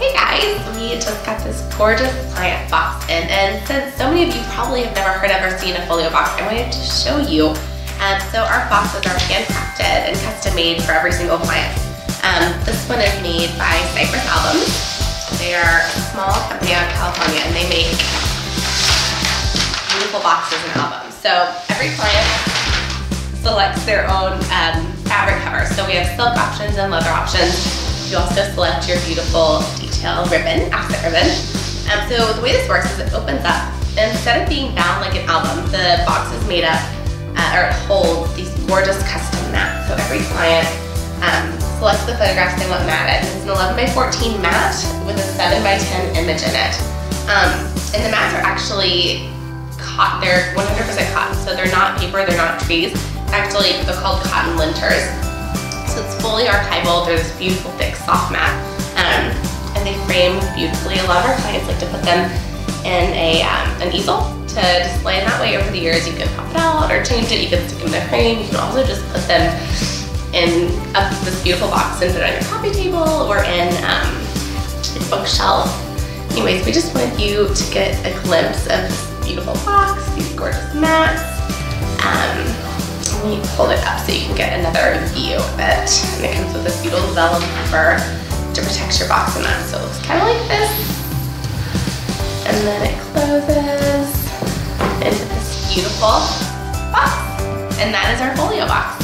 Hey guys, we just got this gorgeous client box in, and since so many of you probably have never heard of or seen a folio box, I wanted to show you. So our boxes are handcrafted and custom made for every single client. This one is made by Cypress Albums. They are a small company out of California, and they make beautiful boxes and albums. So every client selects their own fabric cover. So we have silk options and leather options. You also select your beautiful detail ribbon, accent ribbon. So the way this works is it opens up, and instead of being bound like an album, the box is made up, or it holds these gorgeous custom mats. So every client selects the photographs they want matted. It's an 11 by 14 mat with a 7 by 10 image in it. And the mats are actually cotton, they're 100% cotton. So they're not paper, they're not trees. Actually, they're called cotton linters. So it's fully archival. They're this beautiful, thick, soft mat, and they frame beautifully. A lot of our clients like to put them in an easel to display, and that way over the years you can pop it out or change it. You can stick them in a frame. You can also just put them in this beautiful box and put it on your coffee table or in a bookshelf. Anyways, we just wanted you to get a glimpse of this beautiful box, these gorgeous mats. Let me hold it up so you can get another view of it. And it comes with this beautiful vellum cover to protect your box and that. So it looks kind of like this. And then it closes into this beautiful box. And that is our folio box.